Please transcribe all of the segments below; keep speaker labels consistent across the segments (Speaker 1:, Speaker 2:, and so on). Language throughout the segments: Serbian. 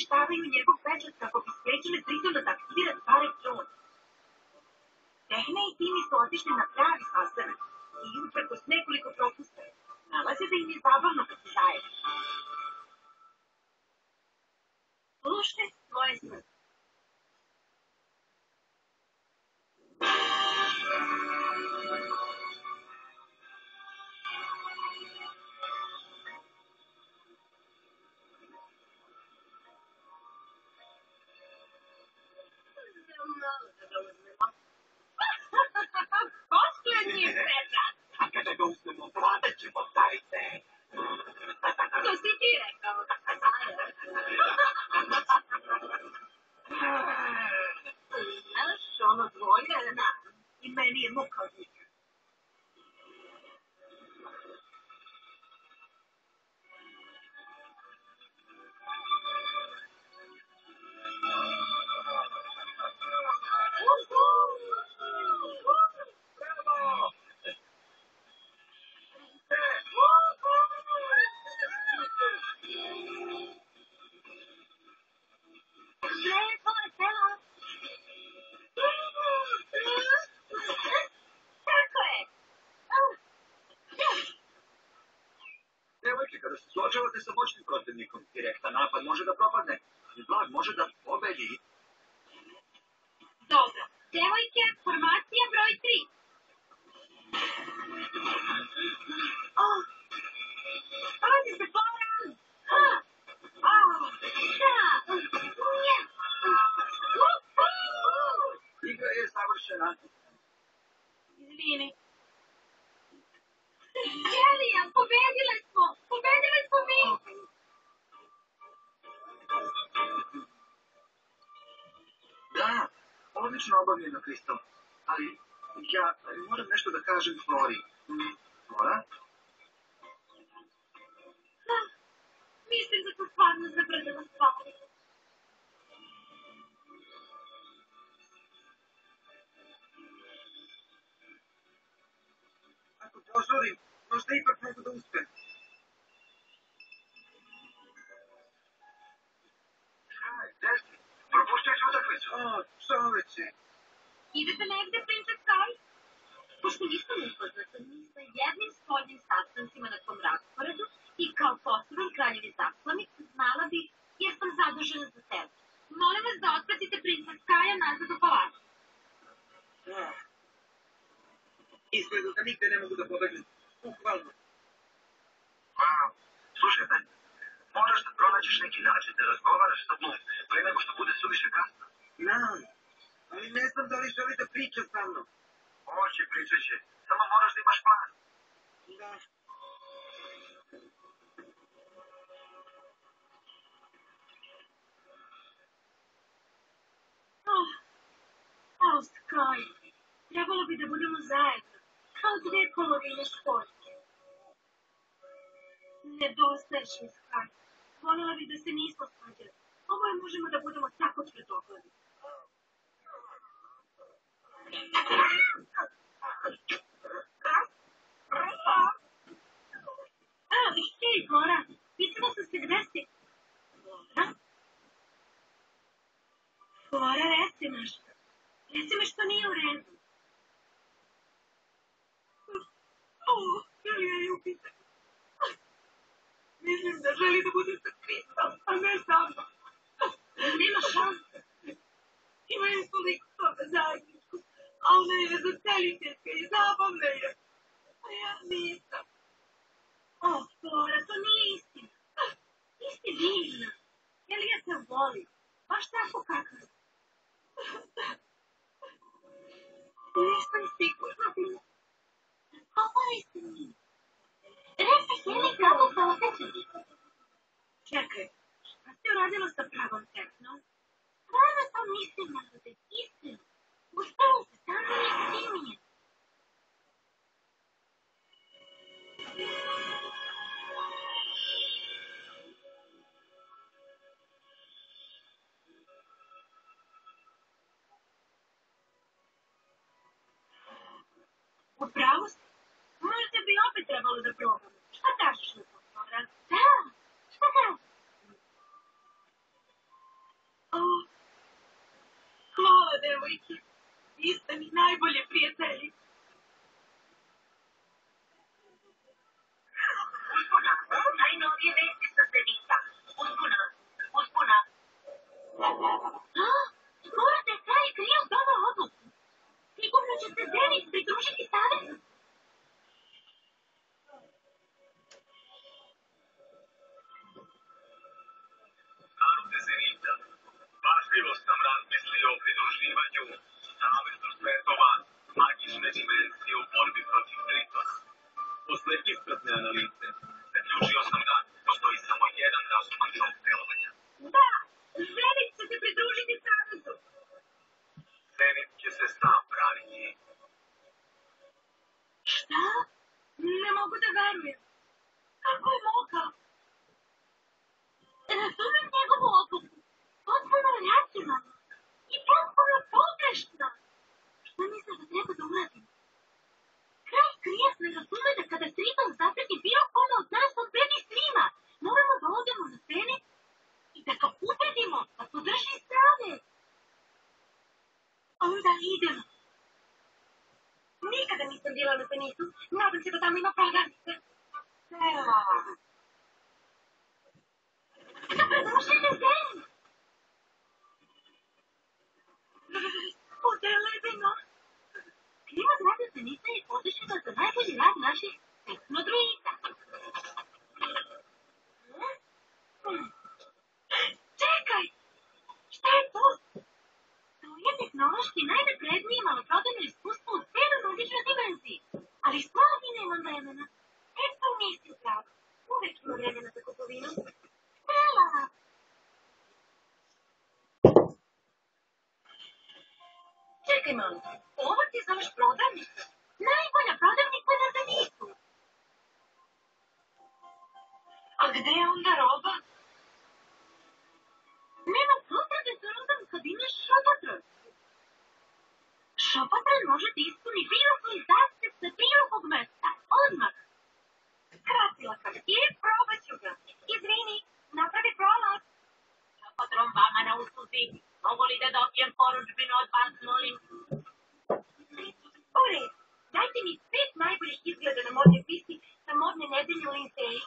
Speaker 1: uništavaju njegov pečat kako bi sprečile pritom da aktivira stvari klon. Tehna i Timi su otišli na pravi sastanak i uprkos nekoliko propusta nalaze da im je zabavno kad se zajedno. Slušaj svoje srce. Poštovanje Petra!
Speaker 2: A kada ga uzmemo, vlada ćemo dajte.
Speaker 1: To si ti rekao. Znaš, ono dvoje, i meni je muka od njih.
Speaker 2: Devojke, kada se suočavate sa moćnim protivnikom, direktan napad može da propadne, ali blag može da pobedi.
Speaker 1: Dobro, devojke, formacija broj 3. Pazi se, Floran!
Speaker 2: Igra je savršena.
Speaker 1: Izvini. Jelija, pobedile smo! Pobedile smo mi!
Speaker 2: Da, odlično obavljeno, Kristal. Ali ja moram nešto da kažem Flori. Flora?
Speaker 1: Mislim da sam stvarno zabrzala stvari.
Speaker 2: Ako pozorim, možda ipak mogu da uspem. Gde si? Propustio si utakmicu. O, čoveče.
Speaker 1: Idete negde, Princess Kai? Pošto nisam upoznata ni sa jednim spoljnim sastancima na tom rasporedu i kao poseban kraljevi zaslanik znala bi jer sam zadužena za sebe. Molim vas da otpratite Princess Kaja nazad u palaču.
Speaker 2: Izgleda da nigde ne mogu da pobegnem. Bukvalno. Slušaj, Ben, moraš da pronađeš neki način da razgovaraš sa Bloom pre nego što bude suviše kasno. Znam, ali ne znam da li želi da priča sa mnom. Hoće, pričat će. Samo moraš da imaš plan. Da.
Speaker 1: Sky, trebalo bi da budemo zajedno, kao dve polovine športke. Nedostaješ mi, Sky. Voljela bi da se nismo svađali. Oboje možemo da budemo tako tvrdogledi. Hej, Flora, pitala sam se gde si. Flora? Flora, reci nešto. Reci mi što nije u redu. Jelija je ubita. Mislim da želi da bude sa Kristal, a ne sa mnom. Nema šanse. Imaju toliko toga zajedničko, a ona je vezateljiteljka i zabavna je. A ja nisam. Flora, to nije istina. Nisi divna. Jelija te voli. Baš tako kako je. Nisam sigurna bila. Govori se mi. Reci Heli kako se osjećaš. Čekaj, šta si uradila sa pravom Teknom? Stvarno to mislim da bude istinu. Uspela se samo Timijem. Upravo si. Možda bi opet trebalo da probamo. Šta kažeš na to, Flora? Da, šta kažeš? devojke. Vi ste mi najbolji prijatelji.
Speaker 3: Uspuna, najnovije vesti sa Zenice. Uspuna.
Speaker 1: Morate kraj krijem doma odluku. Sigurno će se Denis pridružiti savezu.
Speaker 2: Narode Zenita, pažljivo sam razmislio o pridruživanju Savezu svetova magične dimenzije u borbi protiv Tritona. Posle iscrpne analize, zaključio sam da postoji samo jedan razuman tok delovanja.
Speaker 1: Da, Zenit će se pridružiti savezu.
Speaker 2: Zenit će se sam braniti.
Speaker 1: Šta? Ne mogu da verujem. Kako je mogao? Razumem njegovu odluku. Potpuno racionalno. I potpuno pogrešno. Šta misle da treba da uradim? Kraj krija ne razume da kada Triton zapreti bilo kome od nas, on preti svima. Moramo da odemo na Zenit i da ga ubedimo da podrži strane. Onda idemo. Nikada nisam bila na Zenitu. Nadam se da tamo ima prodavnice. Dobrodošli na Zenit! Ovdje je ledeno. Klima zgrada Zenita je podešena za najbolji rad naših tehnodroida. Čekaj! Šta je to? To je tehnološki najnaprednije maloprodajno iskustvo u celoj magičnoj dimenziji. Ali stvarno nemam vremena. Eto nisi pravo. Uvek ima vremena za kupovinu. Stella! Čekaj malo. Ovo ti zoveš prodavnica? Najbolja prodavnica na Zenitu. A gde je onda roba? Nema potrebe za robom kad imaš šopatron. Šopatron može da ispuni bilo koji zahtev sa bilo kog mesta. Odmah. Skratila sam ti, probat ću ga. Izvini, napravi prolaz. Šopatron vama na usluzi. Mogu li da dobijem poručbinu od vas, molim? U redu. Dajte mi 5 najboljih izgleda na modnoj pisti sa modne nedelje u Linceji.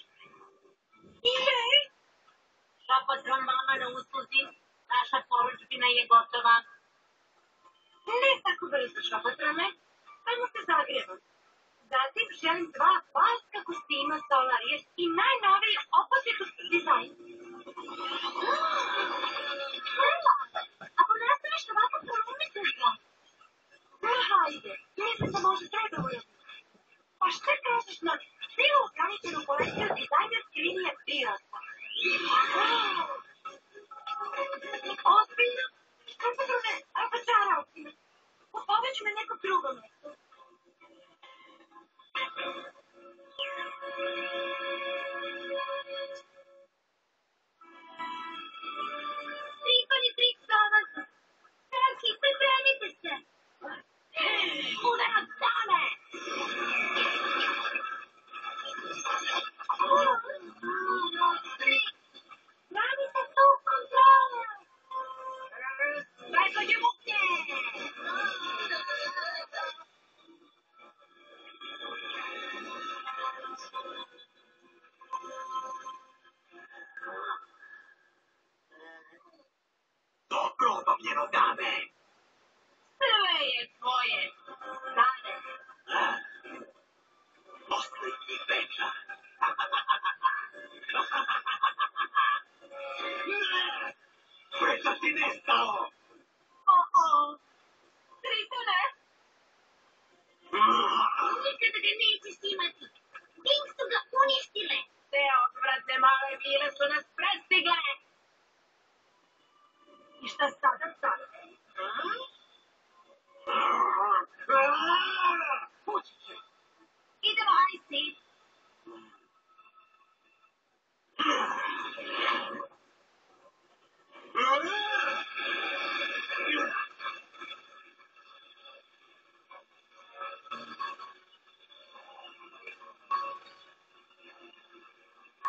Speaker 1: Jej! Šopatron vama na usluzi. Naša poručbina je gotova. Ne tako brzo, šopatrone. Samo se zagrevam. Zatim želim 2 paska kostima Solaris i najnoviji opozitov dizajn. Stella, ako nastaviš ovako polumitiš ga. Hajde, mislim da može sve da uradim. Pa šta kažeš na cijelu ograničenu kolekciju dizajnerske linije Pirata? Ozbiljno? Šopatrone, razočarao si me. Kupovat ću me neko drugo mesto. Triton je trik savaz. Taki, pripremite se. Udarac dame! Radite tu kontrolu! Najbolje muke!
Speaker 2: Dobro obavljeno, dame!
Speaker 1: Sve je tvoje. Dane.
Speaker 2: Poslednji večer. Sveta si nestao!
Speaker 1: Tritone! Nikada ga nećeš imati. Ding su ga uništile. Te odvratne male vile su nas prestigle. I šta sada sad? Pući će. Idemo, Ajsi.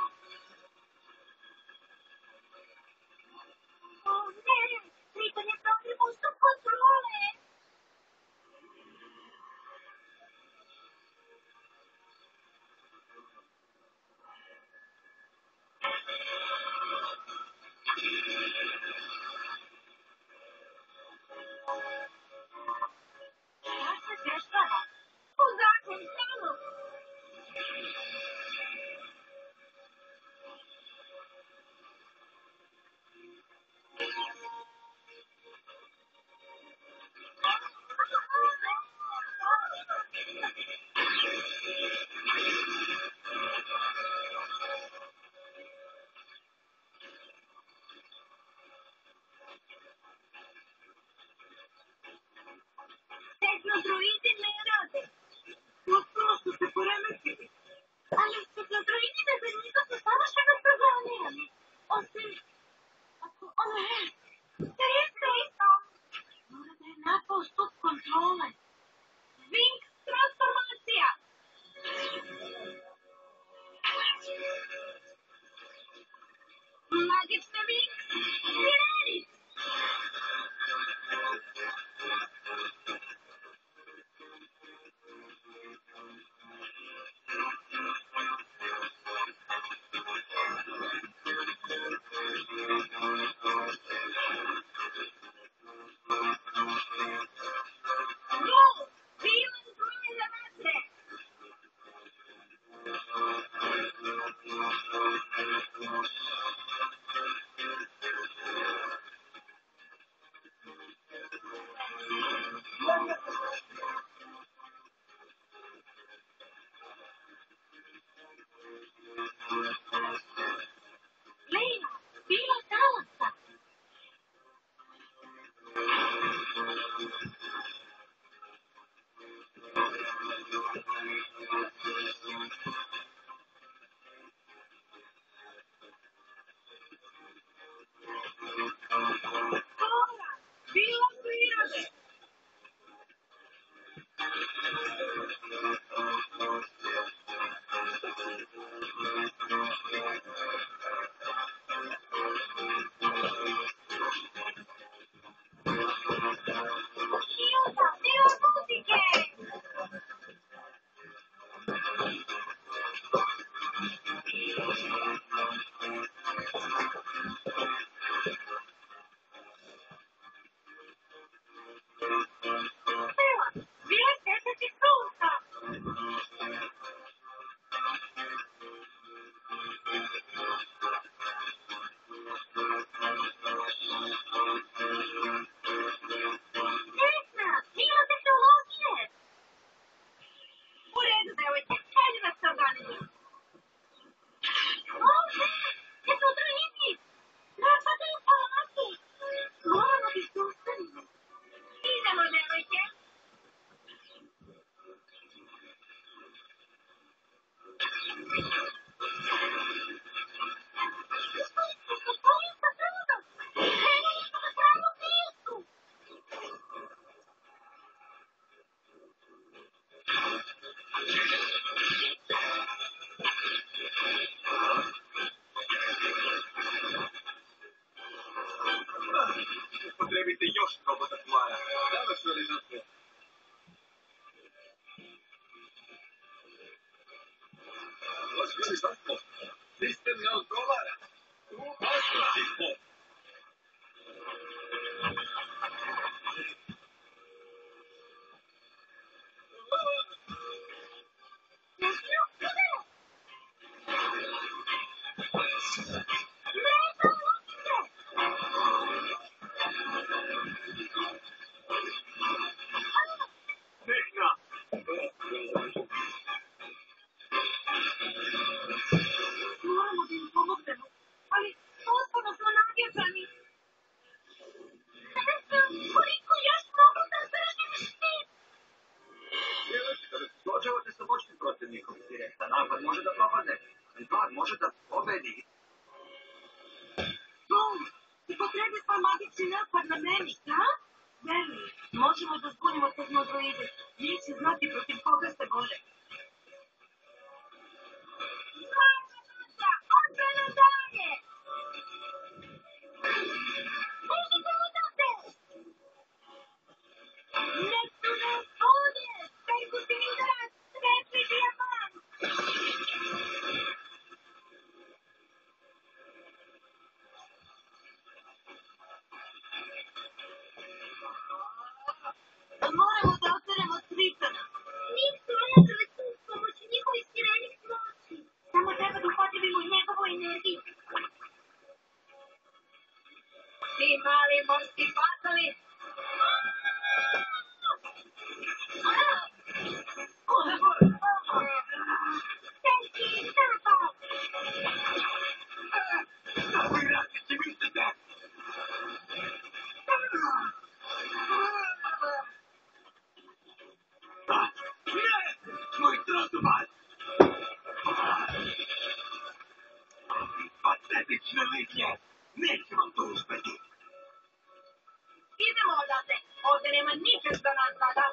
Speaker 1: O ne, Triton je Stela, bila je 10 sunca. Vesna, ima tehnologije. U redu, devojke, hajde da se organizujemo. O, ne, je to drvini. Napadaju palatu. Moramo da se ustanimo. Idemo, devojke.
Speaker 2: Potrebite još robota tvara. Završili na sve. Ozbili zašto? Sistem ne odgovara. Ostaviti smo. Vehna!
Speaker 1: Moramo da im pomognemo, ali potpuno smo natjecani. Koliko još mogu da držim štit?
Speaker 2: Djevojče, kada se suočavate sa moćnim protivnikom, direktan napad može da propadne, ali plan može da pobedi.
Speaker 1: Bum! Ti potrebi pa magični napad na meni, da? Veruj, možemo da zbunimo tehnozoide. Neće znati protiv koga se bore. Odbrana dalje! Bežite odavde! Neptune, ovdje! Perkutivni udarac, svetli dijamant! Moramo da oteremo Tritona. Nisu odazove tu s pomoću njihovih sirenih moći. Samo treba da upotrebimo njegovu energiju. Ti mali morski pasovi! Teški napad!
Speaker 2: Kako igrati će mislite? Ne! Moj trozubar! Patetične litije! Neće vam to uspeti!
Speaker 1: Idemo odavde! Ovde nema nikad za nas sada!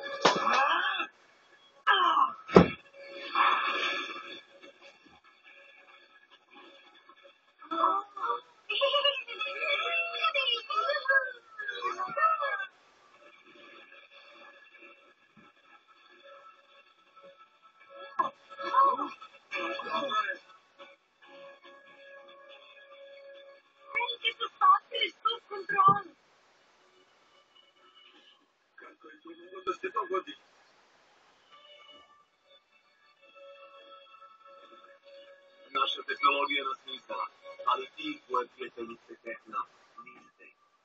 Speaker 1: Veliki su spasili svu kontrolu!
Speaker 2: Kako je to moglo da se dogodi? Naša tehnologija nas nisala, ali ti tvoje prijateljice Vehna niste.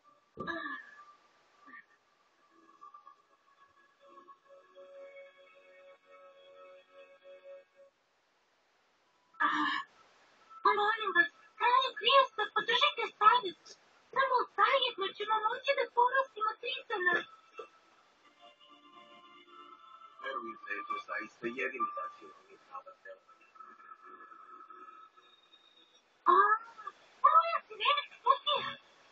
Speaker 1: Molim vas, kralju Krista, podržite savjet. Samo zajedno ćemo moći da porastimo Tritona.
Speaker 2: Verujem da je to zaista jedini racionalni pravac delovanja.
Speaker 1: Moja sirenih kutija.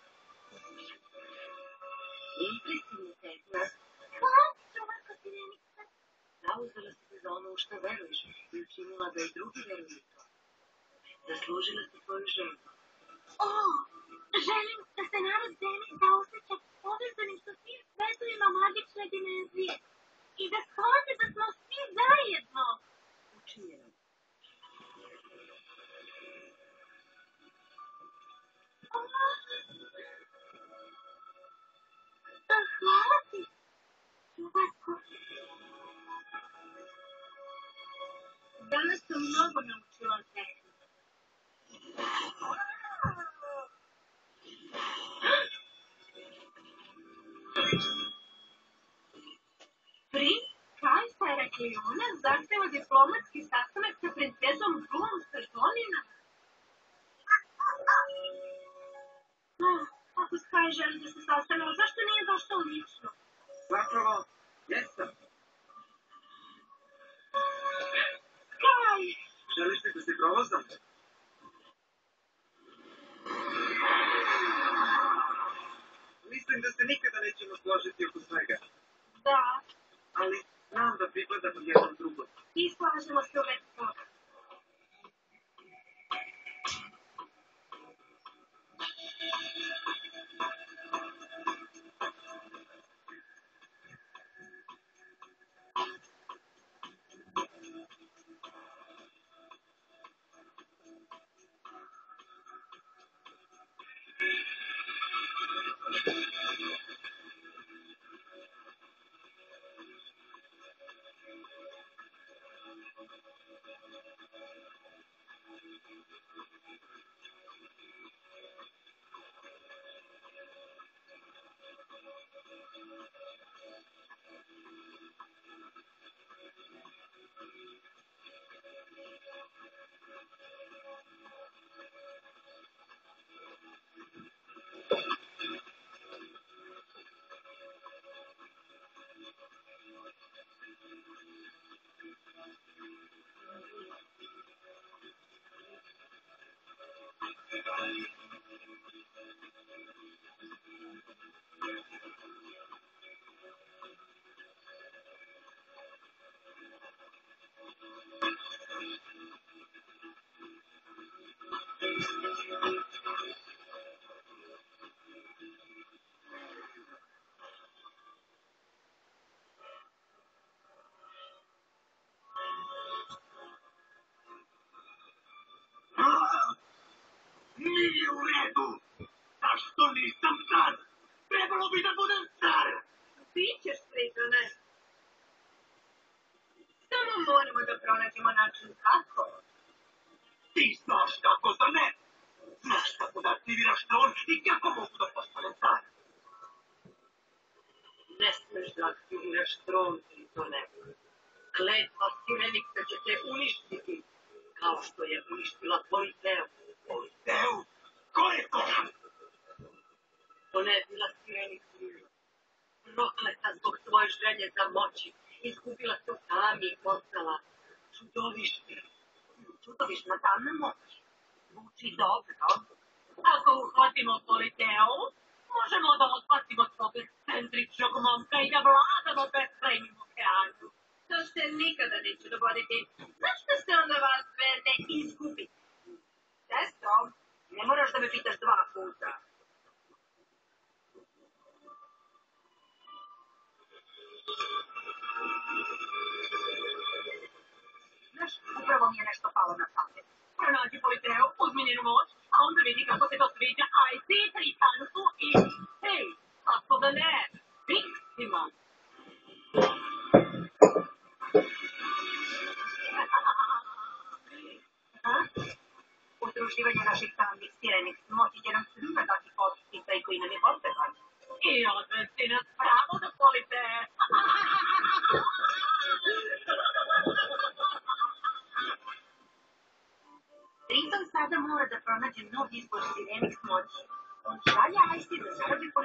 Speaker 1: Impresivno, Vehna. Hvala ti, čuvarko sirenica. Zauzela si se za ono u što veruješ i učinila da i drugi veruju to. Zaslužila si svoju želju. Želim da se narod zemlje zaosjeća povezanim sa svim svetovima magične dimenzije i da shvate da smo svi zajedno. Učinjeno. Hvala ti. Princ Kajsa Herakleona zahteva diplomatski sastanak sa princesom Blum Sardonina. Ako Skaj želi da se sastanemo, zašto nije došao lično?
Speaker 2: Zapravo, jesam.
Speaker 1: Skaj!
Speaker 2: Želiš li da se provozam? Mislim da se nikada nećemo složiti oko svega.
Speaker 1: Da.
Speaker 2: Ali znam da pripadamo jednom drugom.
Speaker 1: I slažemo se u vezi toga.
Speaker 2: Nije u redu! Zašto nisam car? Trebalo bi da budem car!
Speaker 1: Bićeš Tritone. Samo moramo da pronađemo način kako.
Speaker 2: Ti znaš kako, zar ne? Znaš kako da aktiviraš tron i kako mogu da postanem car?
Speaker 1: Ne smeš da aktiviraš tron, Tritone. Kletva Sireniksa će te uništiti, kao što je uništila Politeu.
Speaker 2: Politeu? Ko je to?
Speaker 1: To ne je bila Sireniksa. Prokleta zbog svoje želje za moći. Izgubila se u tami i postala čudovište. Čudovišna tamna moć. Zvuči dobro. Ako uhvatimo Politeu, možemo da otpatimo svog ekscentričnog momka i da vladamo beskrajnim okeanu. To se nikada neće dogoditi. Zašto se onda vas dve ne izgubite? Sestro, ne moraš da me pitaš 2 puta. Znaš, upravo mi je nešto palo na pamet. Pronađi Politeu, uzmi njenu moć, a onda vidi kako se to sviđa, a i ti Tritansu i... Hej, kako da ne? Piksima! Udruživanje naših tamnih sirenih moći će nam svima dati podsticaj koji nam je potreban. I odvesti nas pravo do Politeu. Triton sada mora da pronađe nov izbor sirenih moći. On šalje Ajsi da zaradi